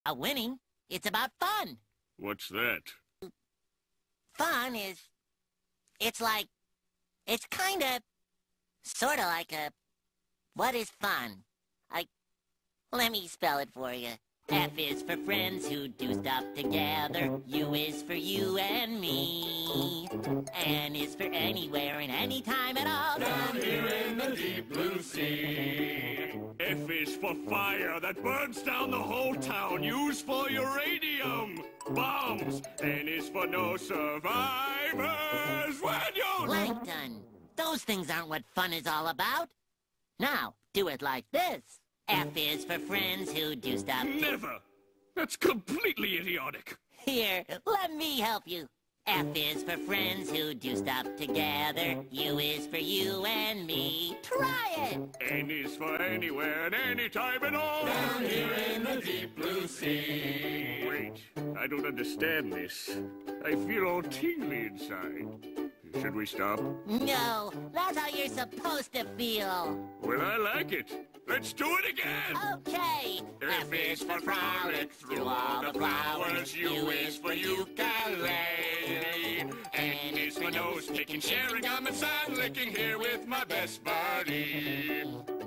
Winning. It's about fun. What's that? Fun is... It's kinda... Sorta like a... What is fun? Let me spell it for you. F is for friends who do stuff together. U is for you and me. N is for anywhere and anytime at all. Down here in the deep blue sea. F is for fire that burns down the whole town, used for uranium bombs. N is for no survivors when you... Plankton. Those things aren't what fun is all about. Now, do it like this. F is for friends who do stuff... Never! That's completely idiotic. Here, let me help you. F is for friends who do stuff together. U is for you and me. Try it! N is for anywhere and anytime at all. Down here in the deep blue sea. Wait, I don't understand this. I feel all tingly inside. Should we stop? No, that's how you're supposed to feel. Well, I like it. Let's do it again! Okay. F is for frolic through all the flowers. U is for ukulele. N is for nose picking, sharing gum and sun licking here with my best buddy.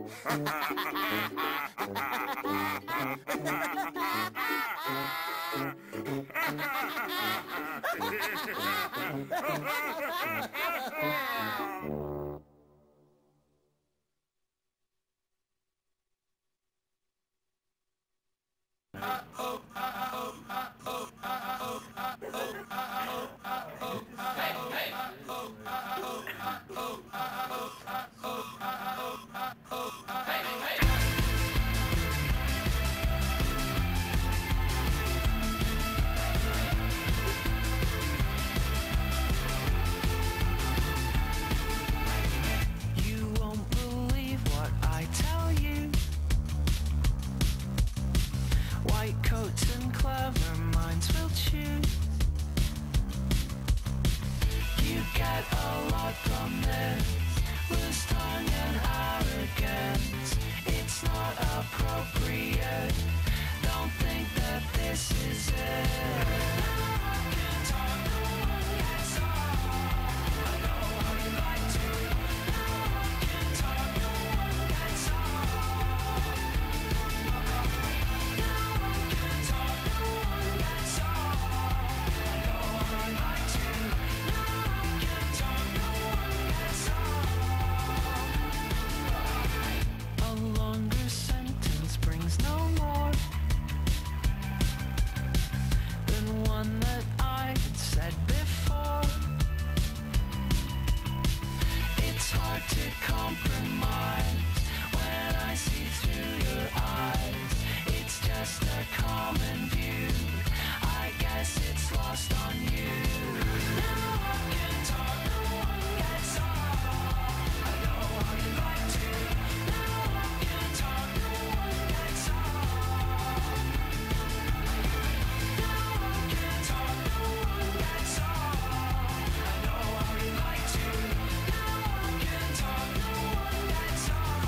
You won't believe what I tell you. White coats and clever minds will choose. You get a lot from this. Loose tongue and arrogance. It's not appropriate. Don't think that this is it. A longer sentence brings no more than one that I had said before. It's hard to compromise when I see through your eyes. It's just a common view. I guess it's lost on you. Now I can talk, no one gets off. I know how you like to. Now I can talk, no one gets off. Now I can talk, no one gets off. I know how you like to. Now I can talk, no one gets off.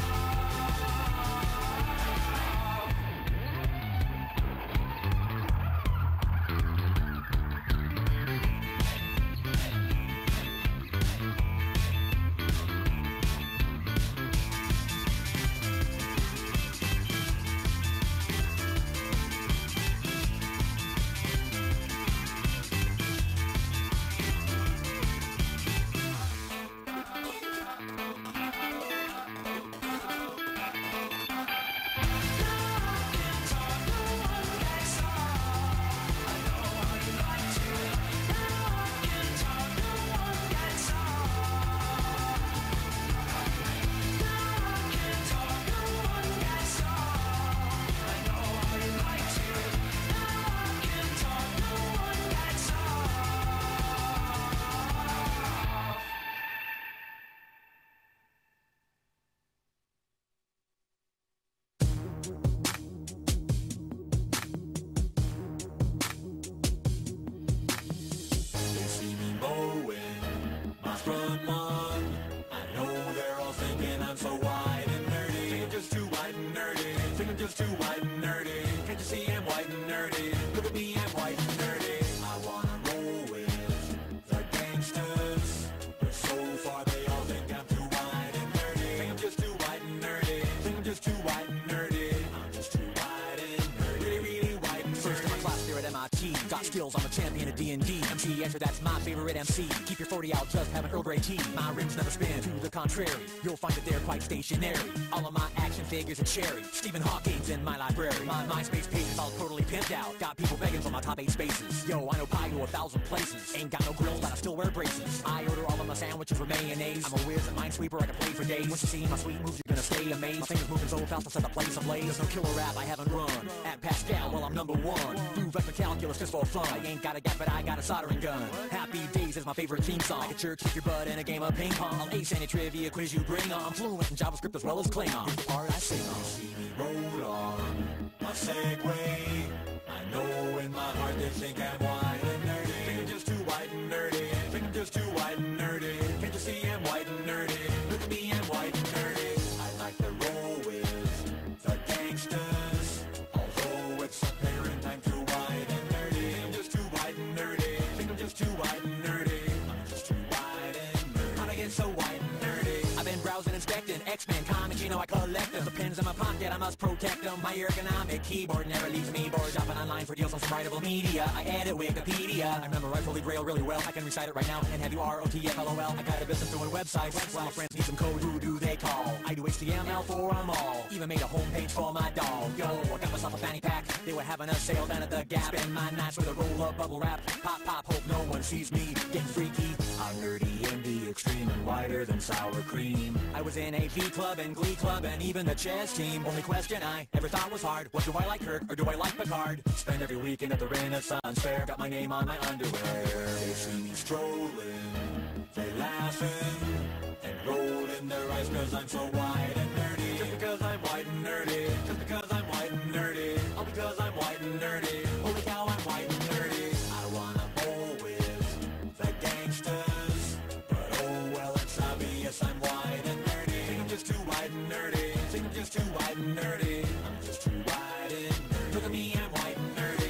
nerdy. Look at me, I'm white and nerdy. I wanna roll with the gangsters, but so far they all think I'm too white and nerdy. Think I'm just too white and nerdy. Think I'm just too white and nerdy. I'm just too white and nerdy. Really, really white and nerdy. First in my class here at MIT. Got skills, I'm a champion of D&D. MC Escher, that's my favorite MC. Keep your 40 out, just have an Earl Grey tea. My rims never spin, to the contrary. You'll find that they're quite stationary. All of my action figures are cherry. Stephen Hawking's in my library. My MySpace page is all totally pimped out. Got people begging for my top 8 spaces. Yo, I know pie to 1,000 places. Ain't got no grills, but I still wear braces. I order all of my sandwiches with mayonnaise. I'm a whiz at Minesweeper, I can play for days. Once you see my sweet moves, you're gonna stay amazed. My fingers moving so fast, I'll set the place ablaze. There's no killer rap I haven't run. At Pascal, well, I'm number 1. Do vector calculus just for fun. I ain't got a gap, but I got a soldering gun. Happy Days is my favorite theme song. Like a church, kick your butt in a game of ping pong. I'll ace any trivia quiz you bring on. I'm fluent in JavaScript as well as Klingon. The part I sing on. See me roll on my Segway. I know in my heart they think I'm white and nerdy. Think I'm just too white and nerdy. Think I'm just too white and nerdy. Can't you see I'm white and nerdy? Look at me, I'm white and nerdy. I like to roll with the gangsters. Although it's apparent I'm too white and nerdy. Think I'm just too white and nerdy. Think I'm just too white and nerdy. I'm just too white and nerdy. How'd I get so white and nerdy? I've been browsing, inspecting X-Men comics, you know I collect them. The pens in my pocket, I must protect them. My ergonomic keyboard never leaves me bored. Dropping online for deals on some writable media. I edit Wikipedia. I remember Holy Grail really well. I can recite it right now and have you ROTFLOL. I got a business doing websites. While my friends need some code, who do they call? I do HTML for them all. Even made a homepage for my dog. Yo, I got myself a fanny pack. They were having a sale down at the Gap. Spend my nights with a roll of bubble wrap. Pop, pop, hope no one sees me getting freaky. I'm nerdy in the extreme and whiter than sour cream. I was in a V club and Glee club and even the chess team. Only question I ever thought was hard: what do I like, Kirk or do I like Picard? Spend every weekend at the Renaissance Fair. Got my name on my underwear. They see me strolling, they laughing and rolling their eyes 'cause I'm so white and nerdy. Just because I'm white and nerdy. Just because I'm white and nerdy. All because I'm white and nerdy. Holy cow, I'm white and nerdy. I wanna bowl with the gangsters, but oh well, it's obvious I'm white and nerdy. Think I'm just too white and nerdy. Think I'm just too white and nerdy. I'm just too white and nerdy. Look at me, I'm white and nerdy.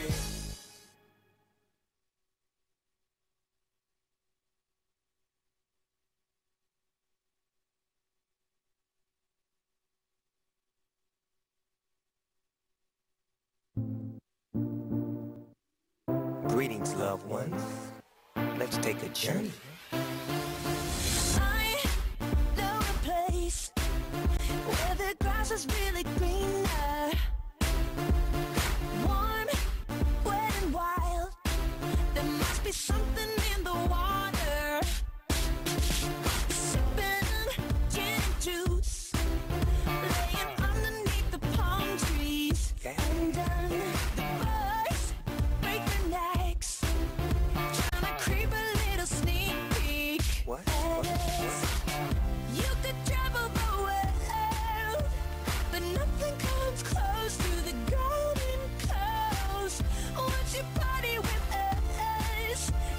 Greetings, loved ones. Let's take a journey. I know a place where the grass is really greener. Warm, wet and wild. There must be something in the water. Sipping gin and juice, laying underneath the palm trees. And then the birds break their necks, trying to creep a little sneak peek. What? You could travel the world, but nothing comes close to the golden coast. Once you party with us,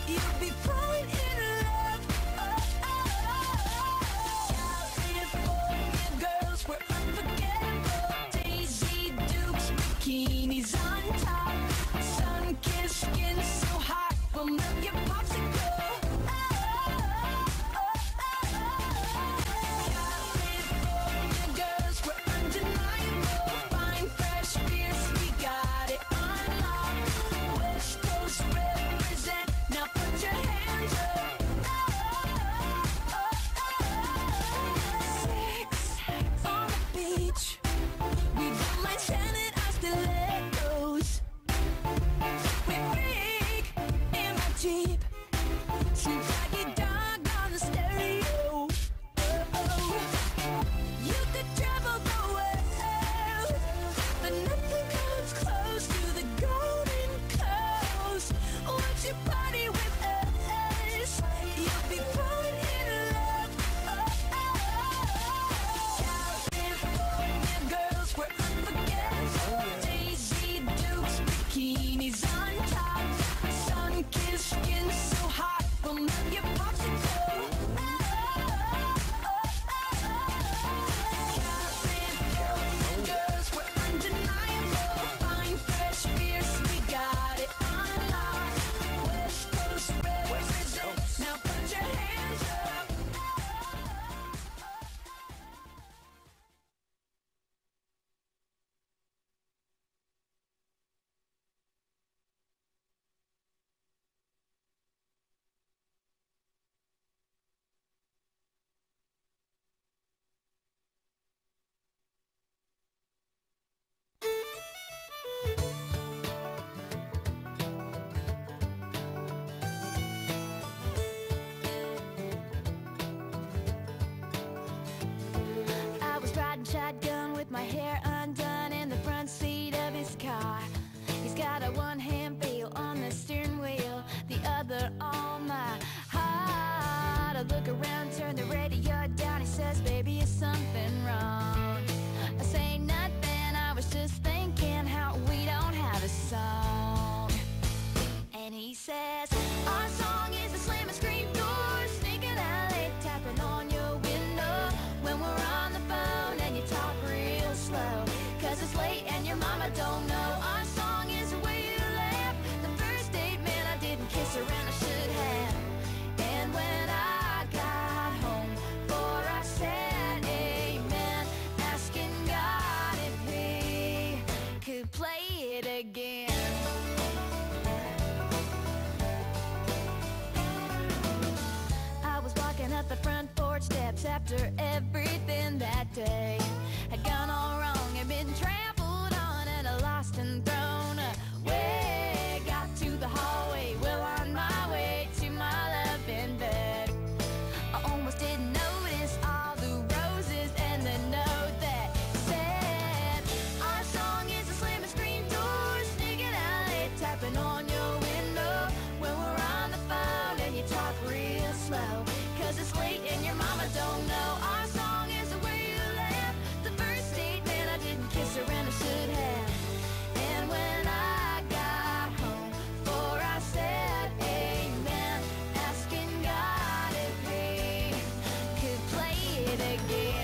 after everything that day had gone all wrong and been trampled on and lost and thrown away. Got to the hallway, well on my way to my loving bed. I almost didn't notice all the roses and the note that said, our song is a slamming screen door, sneaking out late, tapping on your window when we're on the phone and you talk real slow, 'cause it's late and your mama don't know. Our song is the way you laugh, the first date, man, I didn't kiss her and I should have. And when I got home, for I said amen, asking God if he could play it again.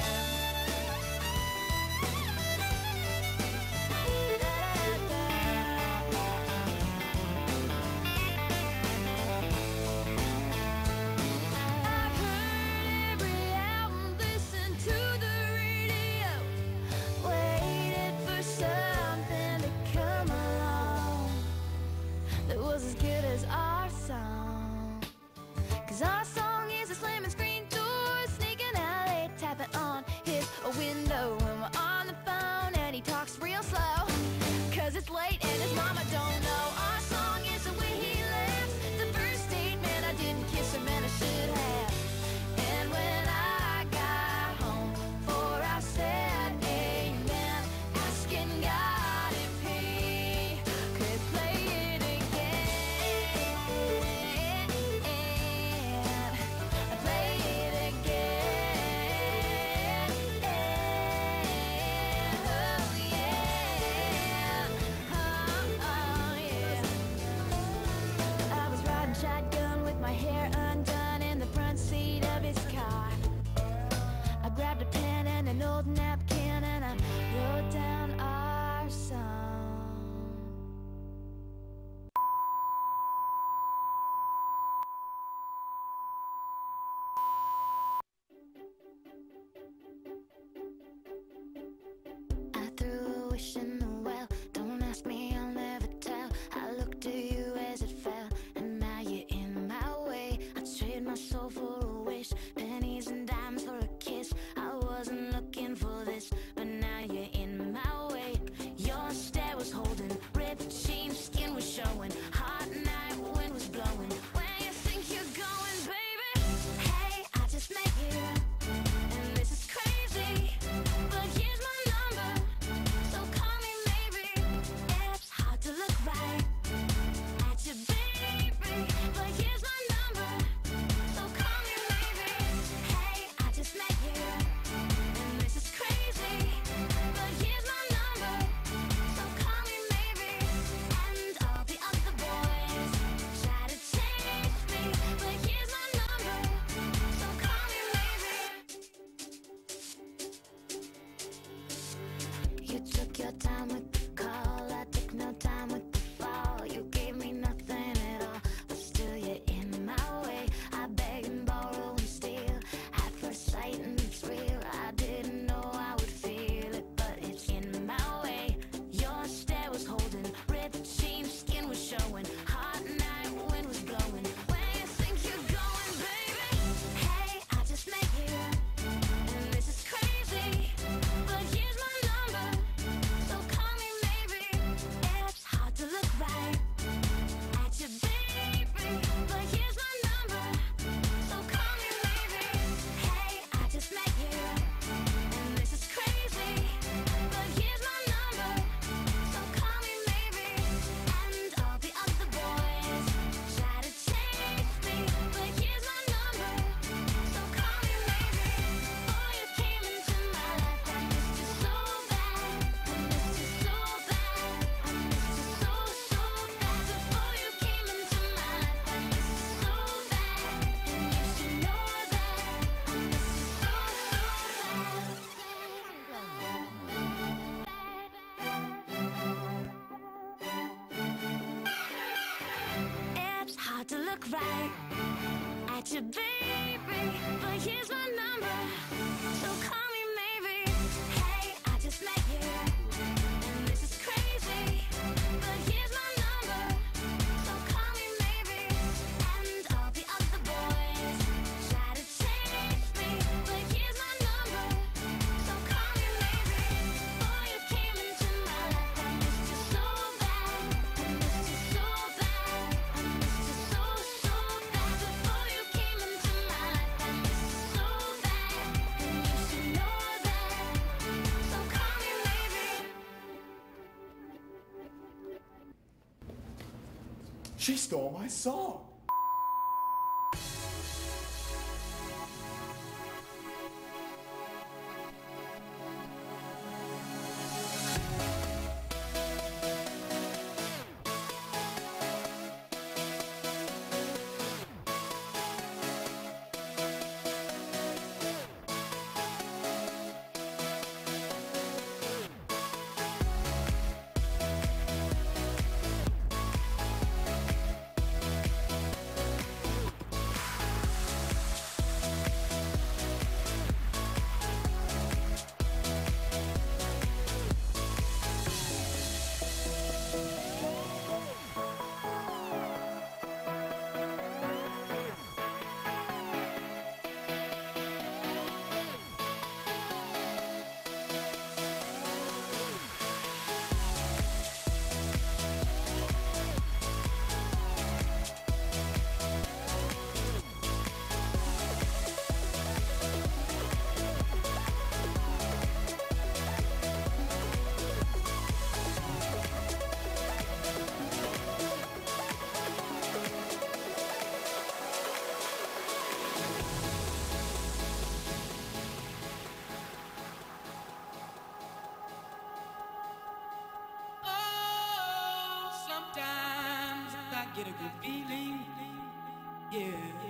I've heard every album, listened to the radio, waited for something to come along that was as good as our song. 'Cause our song is a slamming screen door, sneaking out late, tapping on his window when we're on the phone and he talks real slow, 'cause it's late and his mama don't know. Our song is the way he laughs, the first date, man, I didn't kiss him and I should have. And when I got home, for I said amen, asking God if he could play it again. Play it again. Oh yeah. Oh yeah. I was riding shotgun with my hair undone in the front seat of his car. I grabbed a pen and an old napkin and I wrote down our song. I threw a wish in the well. Don't ask me, I'll never tell. I looked to you as it fell, and now you're in my way. I trade my soul for a wish, pennies and dimes for a kiss. I wasn't looking for this, but now you're in my way. Your stare was holding, ripped jeans, skin was showing. Hot night, wind was blowing. Where you think you're going, baby? Hey, I just met you, and this is crazy, but here's my number, so call me maybe. It's hard to look right at you, baby, but here's my number, so call me maybe. Hey, I just met you, and this is crazy, but here's my number, so call me maybe. And all the other boys try to change me, but here's my number, so call me maybe. You took your time with the call, I took no time with the fall. You gave me nothing at all, but still you're in my way. I beg and borrow and steal, at first sight and it's real. I didn't know I would feel it, but it's in my way. Your stare was holding, ripped jeans, skin was showing. Hot night, wind was blowing. Where you think you're going, baby? Hey, I just met you, and this is crazy, but here's my number, so call me maybe. It's hard to look right at you, baby, but here's my number, so call me maybe. Hey, I just met you, and this is crazy, but here's my number, so call me maybe. And all the other boys try to change me, but here's my number, so call me maybe. Before you came into my life, I missed you so bad. I missed you so bad. I missed you so, so bad. Before you came into my life, I missed you so bad. And you should know that I miss you so, it's hard to look right at you, baby, but here's my number, so call me maybe. Hey, I just met you, and this is crazy, but here's my number, so call me maybe. And all the other boys try to change me, but here's She stole my song. Get a good feeling, yeah.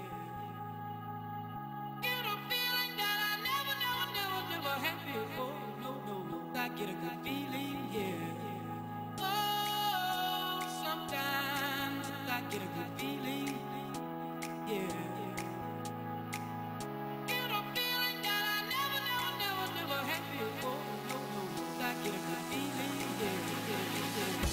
Get a feeling that I never had before. No. I get a good feeling, yeah. Oh, sometimes I get a good feeling, yeah. Get a feeling that I never had before. No. I get a good feeling, yeah.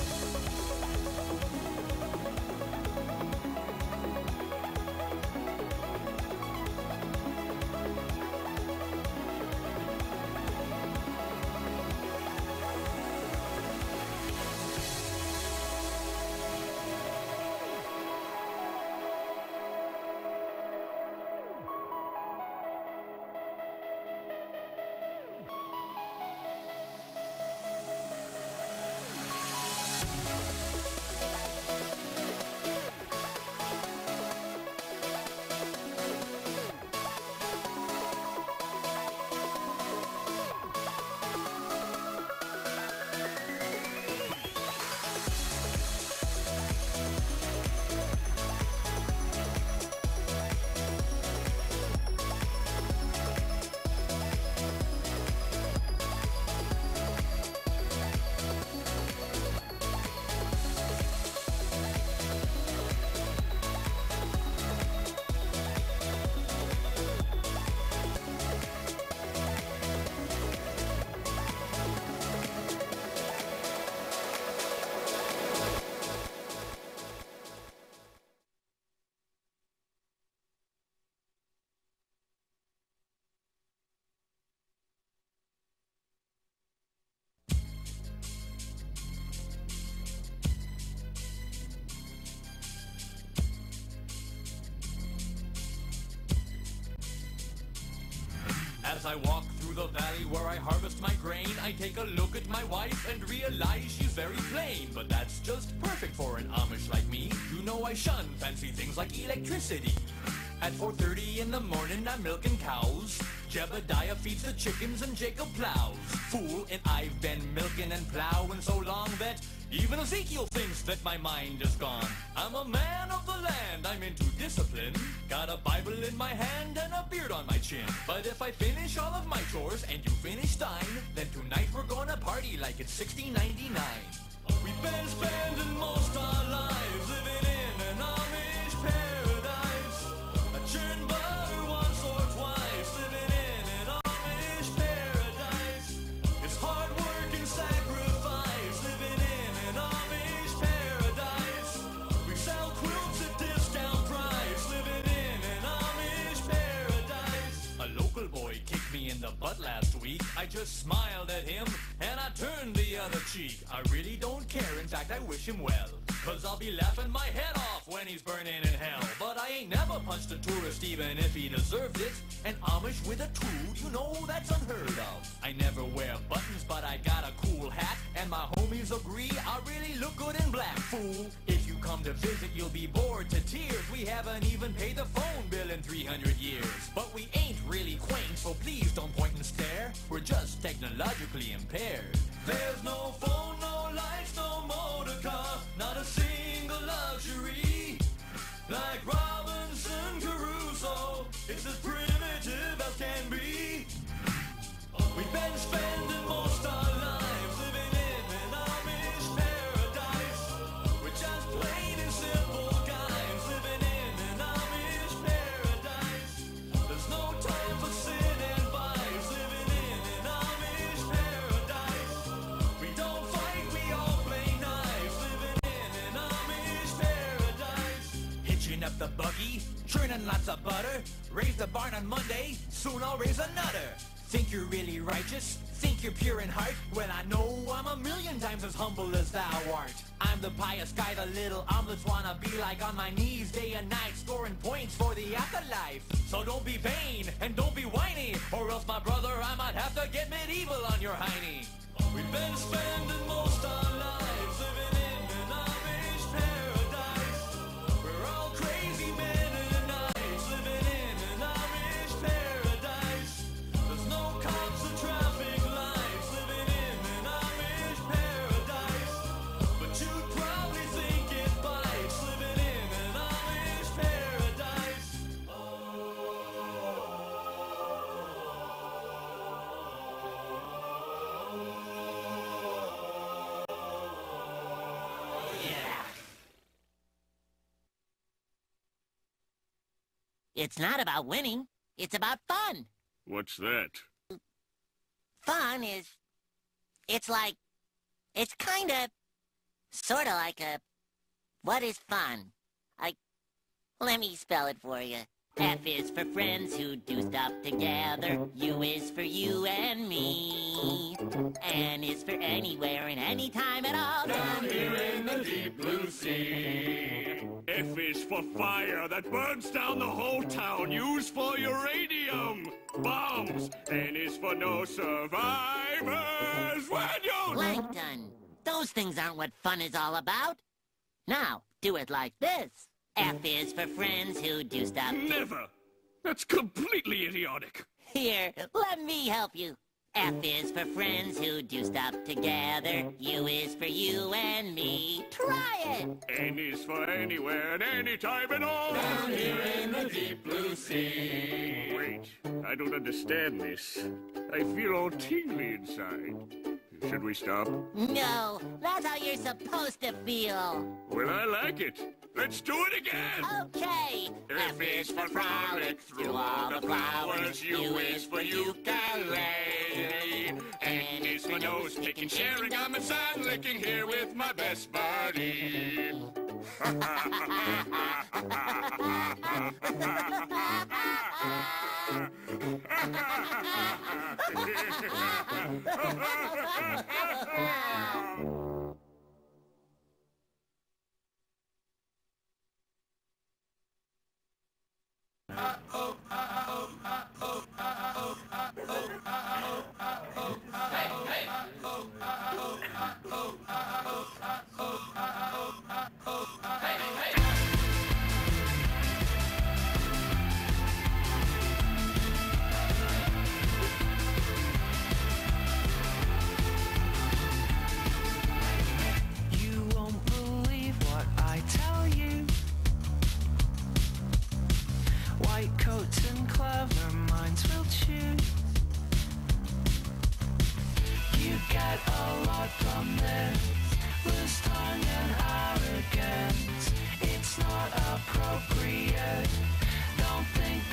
As I walk through the valley where I harvest my grain, I take a look at my wife and realize she's very plain. But that's just perfect for an Amish like me. You know I shun fancy things like electricity. At 4:30 in the morning I'm milking cows. Jebediah feeds the chickens and Jacob plows. Fool, and I've been milking and plowing so long that even Ezekiel thinks that my mind is gone. I'm a man of the land, I'm into discipline. Got a Bible in my hand and a beard on my chin. But if I finish all of my chores and you finish thine, then tonight we're gonna party like it's 1699. We've been spending most our lives living in an Amish paradise. I churn butter once or twice, living in an Amish paradise. It's hard work and sacrifice, living in an Amish paradise. We sell quilts at discount price, living in an Amish paradise. A local boy kicked me in the butt last week. I just smiled at him and I turned the other cheek. I really don't care, in fact I wish him well, 'cause I'll be laughing my head off when he's burning in hell. But I ain't never punched a tourist even if he deserved it. An Amish with a tool, you know that's unheard of. I never wear buttons but I got a cool hat, and my homies agree I really look good in black. Fool, if you come to visit, you'll be bored to tears. We haven't even paid the phone bill in 300 years. But we ain't really quaint, so please don't point and stare. We're just technologically impaired. There's no phone, no lights, no motor car, not a single luxury. Like Robinson Crusoe, it's as primitive as can be. We've been spending most our lives living in an Amish paradise. We're just plain and simple guys living in an Amish paradise. There's no time for sin and vice living in an Amish paradise. We don't fight, we all play nice living in an Amish paradise. Hitching up the buggy, churning lots of butter. Raise the barn on Monday, soon I'll raise another. Think you're really righteous? Think you're pure in heart? Well, I know I'm a million times as humble as thou art. I'm the pious guy the little omelets wanna be like, on my knees day and night, scoring points for the afterlife. So don't be vain and don't be whiny, or else, my brother, I might have to get medieval on your hiney. We've been spending most our lives living in an Amish paradise. We're all crazy men and knives living in an Amish paradise. There's no cops or traffic lights living in an Amish paradise. But you'd probably think it bites living in an Amish paradise. Yeah. It's not about winning. It's about fun. What's that? Fun is... It's like... It's kinda... Sorta like a... What is fun? Let me spell it for you. F is for friends who do stuff together. U is for you and me. N is for anywhere and anytime at all. Down here in the deep blue sea. F is for fire that burns down the whole town, used for uranium bombs. N is for no survivors when you... Plankton. Those things aren't what fun is all about. Now, do it like this. F is for friends who do stuff... Never! That's completely idiotic. Here, let me help you. F is for friends who do stuff together. U is for you and me. Try it! N is for anywhere and anytime and all. Down here in the deep blue sea. Wait, I don't understand this. I feel all tingly inside. Should we stop? No, that's how you're supposed to feel. Well, I like it. Let's do it again. Okay. F is for frolic through all the flowers. U is for ukulele. N is for nose picking, sharing gum and sun licking here with my best buddy. You won't believe what I tell you. White coats and clever minds will choose. You get a lot from this, loose tongue and arrogance. It's not appropriate. Don't think